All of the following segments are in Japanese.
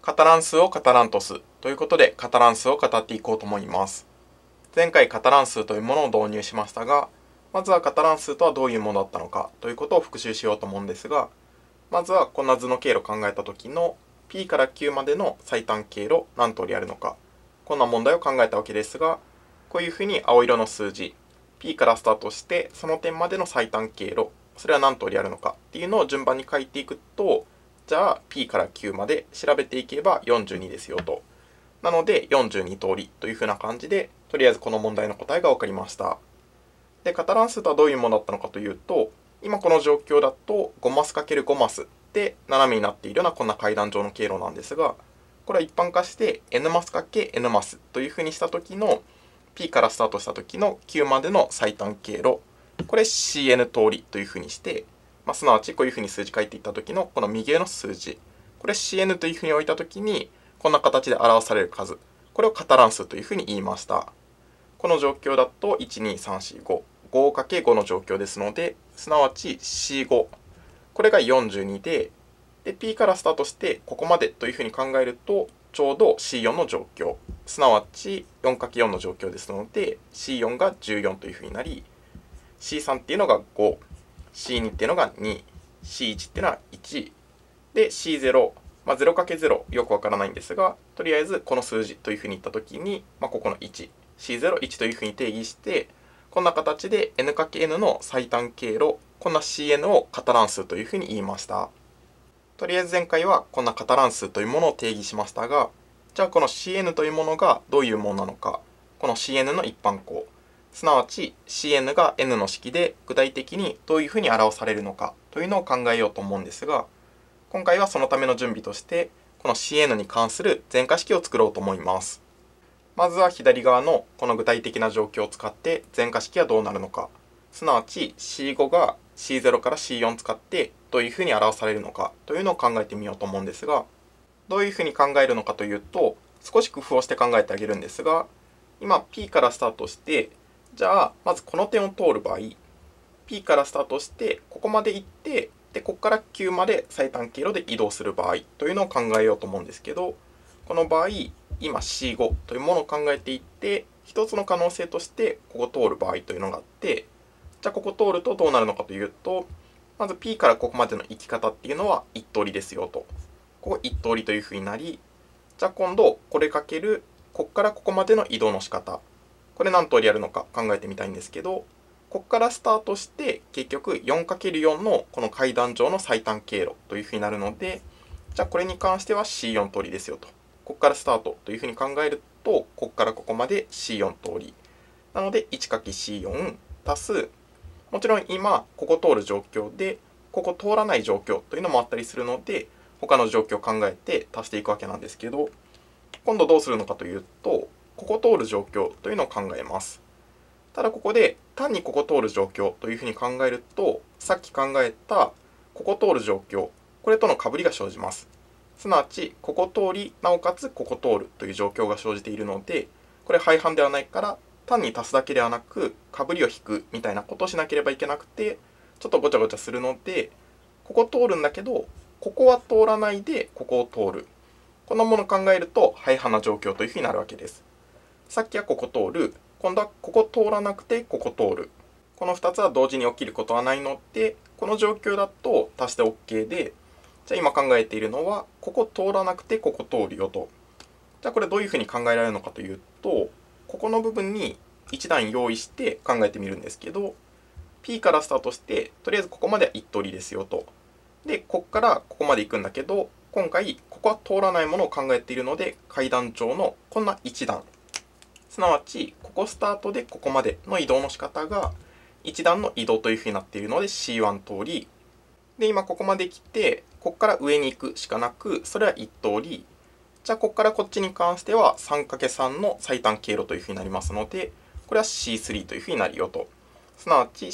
カタラン数を語らんとすということで、カタラン数を語っていこうと思います。前回カタラン数というものを導入しましたが、まずはカタラン数とはどういうものだったのかということを復習しようと思うんですが、まずはこんな図の経路を考えた時の P から Q までの最短経路何通りあるのか、こんな問題を考えたわけですが、こういうふうに青色の数字 P からスタートしてその点までの最短経路、それは何通りあるのかっていうのを順番に書いていくと、じゃあ P から Q まで調べていけば42ですよと。なので42通りというふうな感じで、とりあえずこの問題の答えが分かりました。で、カタラン数とはどういうものだったのかというと、今この状況だと5マス ×5 マスで斜めになっているようなこんな階段状の経路なんですが、これは一般化して N マス ×N マスというふうにした時の P からスタートした時の Q までの最短経路、これ CN 通りというふうにして、すなわちこういうふうに数字書いていった時のこの右上の数字、これ CN というふうに置いた時にこんな形で表される数、これをカタラン数というふうに言いました。この状況だと12345、5×5 の状況ですので、すなわち C5、これが42で、P からスタートしてここまでというふうに考えるとちょうど C4 の状況、すなわち 4×4 の状況ですので C4 が14というふうになり、C3 っていうのが5、C2 っていうのが2、C1 っていうのは1で C0、0×0 よくわからないんですが、とりあえずこの数字というふうに言ったときに、ここの1、C0、1というふうに定義して、こんな形で N×N の最短経路、こんな CN をカタラン数というふうに言いました。とりあえず前回はこんなカタラン数というものを定義しましたが、じゃあこの CN というものがどういうものなのか、この CN の一般項、すなわち CN が N の式で具体的にどういうふうに表されるのかというのを考えようと思うんですが、今回はそのための準備として、この CN に関する前化式を作ろうと思います。まずは左側のこの具体的な状況を使って前化式はどうなるのか、すなわち C5 が C0 から C4 使ってどういうふうに表されるのかというのを考えてみようと思うんですが、どういうふうに考えるのかというと、少し工夫をして考えてあげるんですが、今 P からスタートして、じゃあまずこの点を通る場合、P からスタートしてここまで行って、でここから Q まで最短経路で移動する場合というのを考えようと思うんですけど、この場合今 C5 というものを考えていって、一つの可能性としてここ通る場合というのがあって、じゃあここ通るとどうなるのかというと、まず P からここまでの行き方っていうのは1通りですよと。ここ1通りというふうになり、じゃあ今度これかけるここからここまでの移動の仕方、これ何通りあるのか考えてみたいんですけど、ここからスタートして結局 4×4 のこの階段上の最短経路というふうになるので、じゃあこれに関しては C4 通りですよと。ここからスタートというふうに考えると、ここからここまで C4 通り。なので 1×C4 足す、もちろん今ここ通る状況で、ここ通らない状況というのもあったりするので、他の状況を考えて足していくわけなんですけど、今度どうするのかというと、ここ通る状況というのを考えます。ただここで単にここ通る状況というふうに考えると、さっき考えたここ通る状況、これとの被りが生じます。すなわちここ通りなおかつここ通るという状況が生じているので、これ廃反ではないから単に足すだけではなく被りを引くみたいなことをしなければいけなくて、ちょっとごちゃごちゃするので、ここ通るんだけどここは通らないでここを通る、このものを考えると廃反な状況というふうになるわけです。さっきはここ通る、今度はここ通らなくてここ通る、この2つは同時に起きることはないので、この状況だと足して OK で、じゃあ今考えているのはここ通らなくてここ通るよと。じゃあこれどういうふうに考えられるのかというと、ここの部分に一段用意して考えてみるんですけど、 P からスタートしてとりあえずここまでは1通りですよと。でここからここまで行くんだけど、今回ここは通らないものを考えているので、階段上のこんな一段、すなわちここスタートでここまでの移動の仕方が一段の移動というふうになっているので C1 通りで、今ここまで来てここから上に行くしかなく、それは1通り。じゃあここからこっちに関しては 3×3 の最短経路というふうになりますので、これは C3 というふうになるよと。すなわち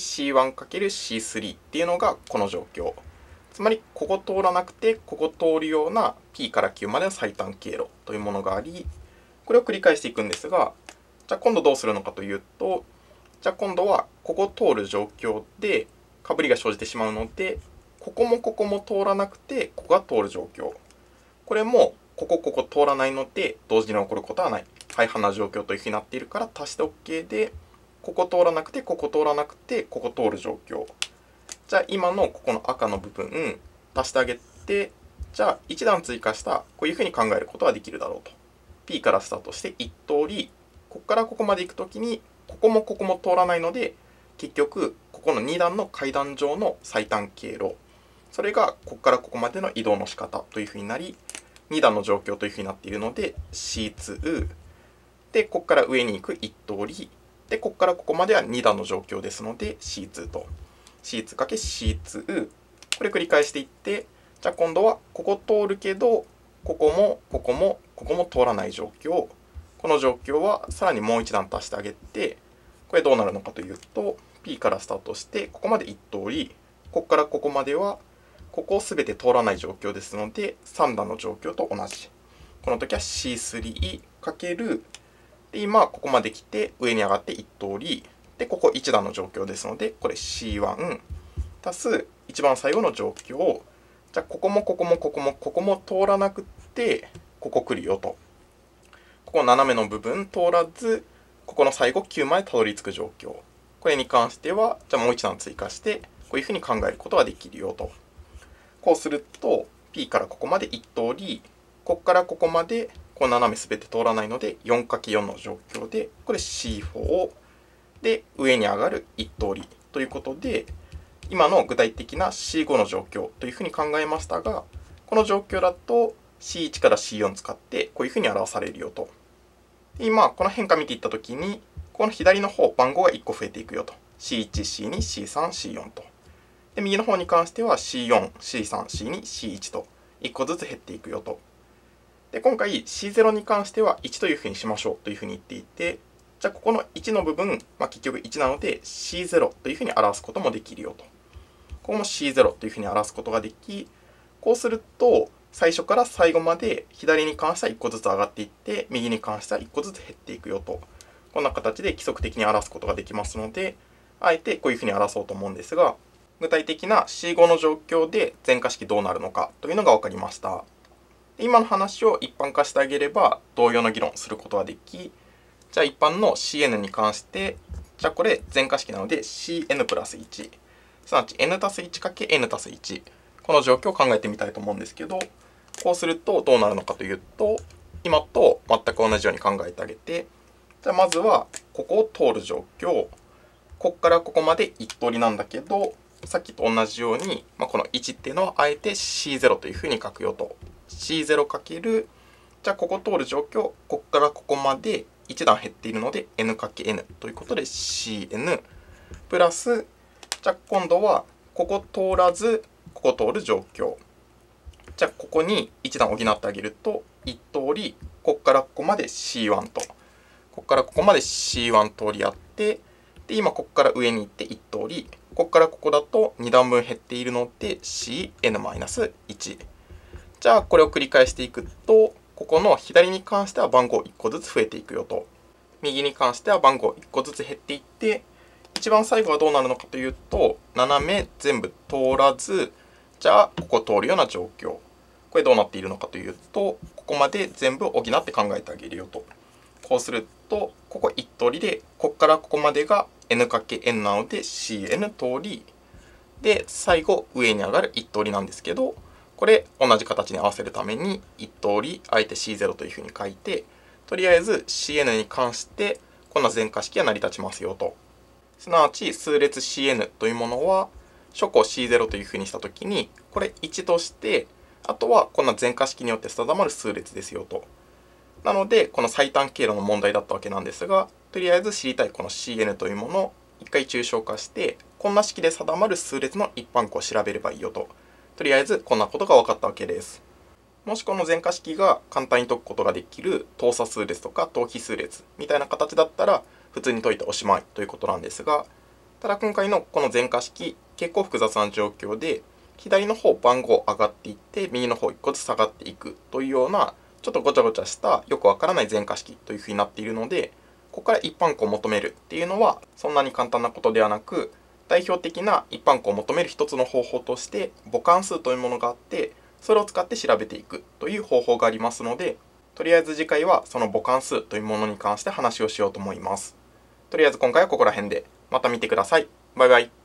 C1×C3 っていうのがこの状況。つまりここ通らなくてここ通るような P から Q までの最短経路というものがあり、これを繰り返していくんですが、じゃあ今度どうするのかというと、じゃあ今度はここ通る状況で被りが生じてしまうので、ここもここも通らなくてここが通る状況、これもここ通らないので同時に起こることはない。相反な状況というふうになっているから足して OK で、ここ通らなくて、ここ通らなくて、ここ通る状況。じゃあ今のここの赤の部分足してあげて、じゃあ1段追加したこういうふうに考えることができるだろうと。P からスタートして1通り、ここからここまで行くときにここも通らないので、結局ここの2段の階段上の最短経路、それがここからここまでの移動の仕方というふうになり、2段の状況というふうになっているので C2 で、ここから上に行く1通りで、ここからここまでは2段の状況ですので C2 と C2×C2、 これ繰り返していって、じゃあ今度はここ通るけどここも通らない状況、この状況はさらにもう一段足してあげて、これどうなるのかというと、 P からスタートしてここまで1通り、ここからここまではここを全て通らない状況ですので3段の状況と同じ。この時は C3 かけるで、今ここまで来て上に上がって1通りで、ここ1段の状況ですのでこれ C1 足す一番最後の状況。じゃあここも通らなくってここ来るよと。ここ斜めの部分通らず、ここの最後9までたどり着く状況。これに関してはじゃあもう一段追加してこういうふうに考えることができるよと。こうすると P からここまで1通り、ここからここまでこう斜め全て通らないので 4×4 の状況で、これ C4 で上に上がる1通りということで、今の具体的な C5 の状況というふうに考えましたが、この状況だと C1 から C4 使ってこういうふうに表されるよと。今この変化見ていったときに、この左の方番号が1個増えていくよと。C1、C2、C3、C4 と。で右の方に関しては C4、C3、C2、C1 と1個ずつ減っていくよと。で今回 C0 に関しては1というふうにしましょうというふうに言っていて、じゃあここの1の部分、結局1なので C0 というふうに表すこともできるよと。ここも C0 というふうに表すことができ、こうすると最初から最後まで左に関しては1個ずつ上がっていって、右に関しては1個ずつ減っていくよと。こんな形で規則的に表すことができますので、あえてこういうふうに表そうと思うんですが、具体的な C5 の状況で全化式どうなるのかというのが分かりました。今の話を一般化してあげれば同様の議論することができ、じゃあ一般の Cn に関して、じゃあこれ全化式なので Cn プラス1、すなわち n たす 1×n たす1、この状況を考えてみたいと思うんですけど、こうするとどうなるのかというと、今と全く同じように考えてあげて、じゃあまずはここを通る状況、ここからここまで1通りなんだけど、さっきと同じように、この1っていうのはあえて C0 というふうに書くよと。C0 かける、じゃあここ通る状況、ここからここまで1段減っているので n×n ということで Cn プラス、じゃあ今度はここ通らずここ通る状況。じゃあここに1段補ってあげると1通り、ここからここまで C1 と、ここからここまで C1 通りあって、で今ここから上に行って1通り、ここからここだと2段分減っているので Cn-1。じゃあこれを繰り返していくと、ここの左に関しては番号1個ずつ増えていくよと。右に関しては番号1個ずつ減っていって、一番最後はどうなるのかというと、斜め全部通らず、じゃあここ通るような状況。これどうなっているのかというと、ここまで全部補って考えてあげるよと。こうすると、ここ1通りで、ここからここまでが n×n なので Cn 通り。で、最後上に上がる1通りなんですけど、これ同じ形に合わせるために1通りあえて C0 というふうに書いて、とりあえず Cn に関してこんな全化式が成り立ちますよと。すなわち数列 Cn というものは初項 C0 というふうにしたときに、これ1として、あとはこんな全化式によって定まる数列ですよと。なのでこの最短経路の問題だったわけなんですが、とりあえず知りたいこの Cn というものを一回抽象化して、こんな式で定まる数列の一般項を調べればいいよと。とりあえずこんなことが分かったわけです。もしこの全化式が簡単に解くことができる等差数列とか等比数列みたいな形だったら普通に解いておしまいということなんですが、ただ今回のこの全化式結構複雑な状況で、左の方番号上がっていって右の方1個ずつ下がっていくというようなちょっとごちゃごちゃしたよくわからない全化式というふうになっているので、ここから一般項を求めるっていうのはそんなに簡単なことではなく、代表的な一般項を求める一つの方法として母関数というものがあって、 それを使って調べていくという方法がありますので、とりあえず次回はその母関数というものに関して話をしようと思います。とりあえず今回はここら辺で、また見てください。バイバイ。